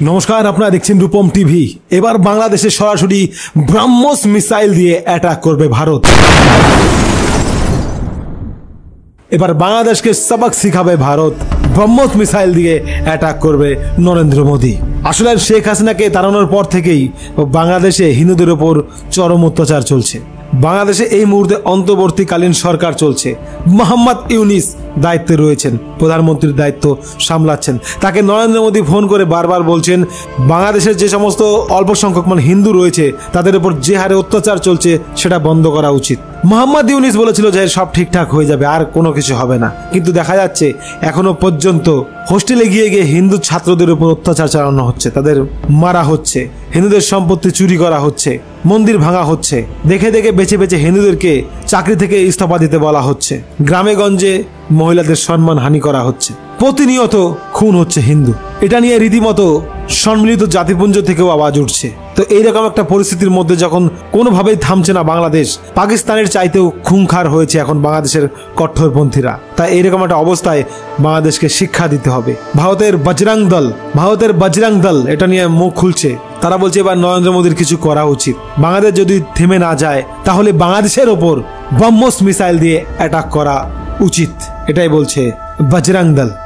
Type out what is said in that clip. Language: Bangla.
নমস্কার, আপনারা দেখছেন রূপম টিভি। এবার বাংলাদেশে সরাসরি ব্রহ্মস মিসাইল দিয়ে অ্যাটাক করবে ভারত। এবার বাংলাদেশকে সবক শিখাবে ভারত। ব্রহ্মস মিসাইল দিয়ে অ্যাটাক করবে নরেন্দ্র মোদী। আসলে শেখ হাসিনাকে তাড়ানোর পর থেকেই বাংলাদেশে হিন্দুদের উপর চরম অত্যাচার চলছে। বাংলাদেশে এই মুহূর্তে অন্তর্বর্তীকালীন সরকার চলছে। মোহাম্মদ ইউনিস দায়িত্বে রয়েছেন, প্রধানমন্ত্রীর দায়িত্ব সামলাচ্ছেন। তাকে নরেন্দ্র মোদী ফোন করে বারবার বলছেন বাংলাদেশের যে সমস্ত অল্প সংখ্যক হিন্দু রয়েছে তাদের উপর যে হারে অত্যাচার চলছে সেটা বন্ধ করা উচিত। মোহাম্মদ ইউনিস বলেছিল যে সব ঠিকঠাক হয়ে যাবে, আর কোনো কিছু হবে না, কিন্তু দেখা যাচ্ছে এখনো পর্যন্ত হোস্টেলে গিয়ে গিয়ে হিন্দু ছাত্রদের উপর অত্যাচার চালানো হচ্ছে, তাদের মারা হচ্ছে, হিন্দুদের সম্পত্তি চুরি করা হচ্ছে, মন্দির ভাঙা হচ্ছে, দেখে দেখে বেছে বেছে হিন্দুদেরকে চাকরি থেকে ইস্তফা দিতে বলা হচ্ছে, গ্রামে গঞ্জে মহিলাদের সম্মান হানি করা হচ্ছে, প্রতিনিয়ত খুন হচ্ছে হিন্দু। এটা নিয়ে রীতিমতো সম্মিলিত জাতিপুঞ্জ থেকেও আওয়াজ উঠছে। তো এইরকম একটা পরিস্থিতির মধ্যে যখন কোনোভাবেই থামছে না বাংলাদেশ, পাকিস্তানের চাইতেও খুনখার হয়েছে এখন বাংলাদেশের কঠোরপন্থীরা, তাই এইরকম একটা অবস্থায় বাংলাদেশকে শিক্ষা দিতে হবে। ভারতের বজরং দল এটা নিয়ে মুখ খুলছে। তারা বলছে এবার নরেন্দ্র মোদীর কিছু করা উচিত। বাংলাদেশ যদি থেমে না যায় তাহলে বাংলাদেশের ওপর ব্রহ্মস মিসাইল দিয়ে অ্যাটাক করা উচিত, এটাই বলছে বজরং দল।